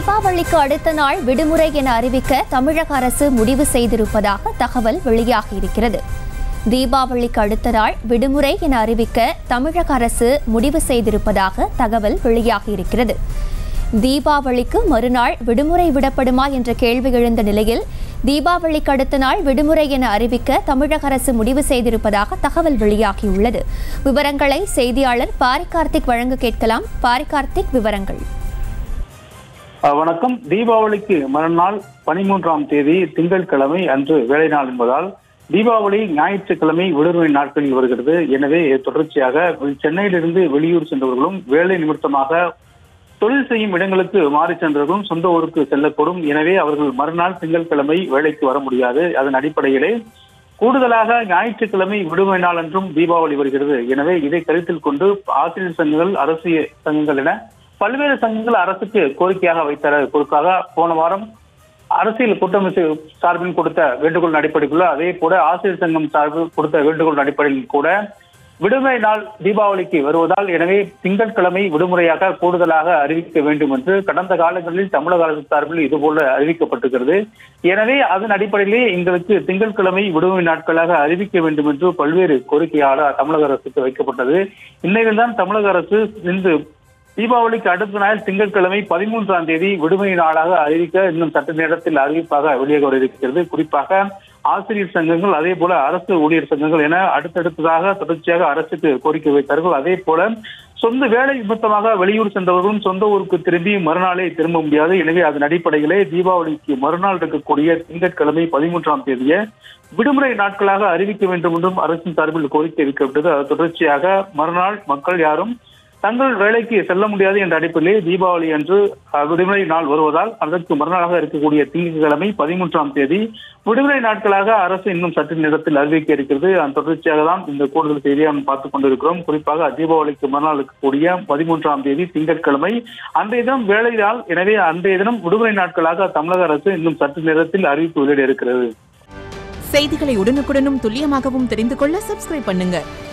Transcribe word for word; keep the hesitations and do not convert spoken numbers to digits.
தீபாவளிக்கு அடுத்த நாள் விடுமுறை என அறிவிக்க தமிழக அரசு முடிவு செய்திருப்பதாக தகவல் வெளியாகியிருக்கிறது. தீபாவளிக்கு அடுத்த நாள் விடுமுறை என அறிவிக்க தமிழக அரசு முடிவு செய்திருப்பதாக தகவல் வெளியாகியிருக்கிறது. தீபாவளிக்கு மறுநாள் விடுமுறை விடப்படுமா என்ற கேள்வி எழுந்த நிலையில் தீபாவளிக்கு அடுத்த நாள் விடுமுறை என அறிவிக்க தமிழக அரசு முடிவு செய்திருப்பதாக தகவல் வெளியாகியுள்ளது. விவரங்களை செய்தியாளர் பாரிகார்த்திக் வழங்க கேட்கலாம். பாரிகார்த்திக், விவரங்கள். வணக்கம். தீபாவளிக்கு மறுநாள் பதிமூன்றாம் தேதி திங்கட்கிழமை அன்று வேலை நாள் என்பதால் தீபாவளி ஞாயிற்றுக்கிழமை விடுமுறை நாட்களில் வருகிறது. எனவே தொடர்ச்சியாக சென்னையிலிருந்து வெளியூர் சென்றவர்களும் வேலை நிமித்தமாக தொழில் செய்யும் இடங்களுக்கு மாறி சென்றவர்களும் சொந்த ஊருக்கு செல்லக்கூடும். எனவே அவர்கள் மறுநாள் திங்கட்கிழமை வேலைக்கு வர முடியாது. அதன் அடிப்படையிலே கூடுதலாக ஞாயிற்றுக்கிழமை விடுமுறை நாள் என்றும் தீபாவளி வருகிறது. எனவே இதை கருத்தில் கொண்டு ஆசிரியர் சங்கங்கள், அரசியல் சங்கங்கள் என பல்வேறு சங்கங்கள் அரசுக்கு கோரிக்கையாக வைத்தார். குறிப்பாக போன வாரம் அரசியல் கூட்டமைப்பு சார்பில் கொடுத்த வேண்டுகோள் அடிப்படைக்குள்ள அதே போல ஆசிரியர் சங்கம் சார்பில் கொடுத்த வேண்டுகோள் அடிப்படையில் கூட விடுமுறை நாள் தீபாவளிக்கு வருவதால் எனவே திங்கட்கிழமை விடுமுறையாக கூடுதலாக அறிவிக்க வேண்டும் என்று கடந்த காலங்களில் தமிழக அரசு சார்பில் இதுபோல அறிவிக்கப்பட்டிருக்கிறது. எனவே அதன் அடிப்படையிலே எங்களுக்கு திங்கட்கிழமை விடுமுறை நாட்களாக அறிவிக்க வேண்டும் என்று பல்வேறு கோரிக்கையாக தமிழக அரசுக்கு வைக்கப்பட்டது. இந்நிலையில்தான் தமிழக அரசு இன்று தீபாவளிக்கு அடுத்த நாள் திங்கட்கிழமை பதிமூன்றாம் தேதி விடுமுறை நாளாக அறிவிக்க இன்னும் சற்று நேரத்தில் அறிவிப்பாக வெளியாக வர இருக்கிறது. குறிப்பாக ஆசிரியர் சங்கங்கள், அதே போல அரசு ஊழியர் சங்கங்கள் என அடுத்தடுத்ததாக தொடர்ச்சியாக அரசுக்கு கோரிக்கை வைத்தார்கள். அதே போல சொந்த வேலை நிமித்தமாக வெளியூர் சென்றவர்களும் சொந்த ஊருக்கு திரும்பி மறுநாளே திரும்ப முடியாது. எனவே அதன் அடிப்படையிலே தீபாவளிக்கு மறுநாள் இருக்கக்கூடிய திங்கட்கிழமை பதிமூன்றாம் தேதியை விடுமுறை நாட்களாக அறிவிக்க வேண்டும் என்றும் அரசின் சார்பில் கோரிக்கை வைக்கப்பட்டது. அது தொடர்ச்சியாக மறுநாள் மக்கள் யாரும் தங்கள் வேலைக்கு செல்ல முடியாது என்ற அடிப்படையிலே தீபாவளி அன்று விடுமுறை நாள் வருவதால் அதற்கு மறுநாளாக இருக்கக்கூடிய திங்கட்கிழமை பதிமூன்றாம் தேதி விடுமுறை நாட்களாக அரசு இன்னும் சற்று நேரத்தில் அறிவிக்க இருக்கிறது. அந்த தொடர்ச்சியாக தான் இந்த கூடுதல் செய்தியை நாம் பார்த்துக் கொண்டிருக்கிறோம். குறிப்பாக தீபாவளிக்கு மறுநாள் இருக்கக்கூடிய பதிமூன்றாம் தேதி திங்கட்கிழமை அன்றைய தினம் வேலை நாள். எனவே அன்றைய தினம் விடுமுறை நாட்களாக தமிழக அரசு இன்னும் சற்று நேரத்தில் அறிவிப்பு வெளியிட இருக்கிறது. செய்திகளை உடனுக்குடனும் துல்லியமாகவும் தெரிந்து கொள்ள சப்ஸ்கிரைப் பண்ணுங்க.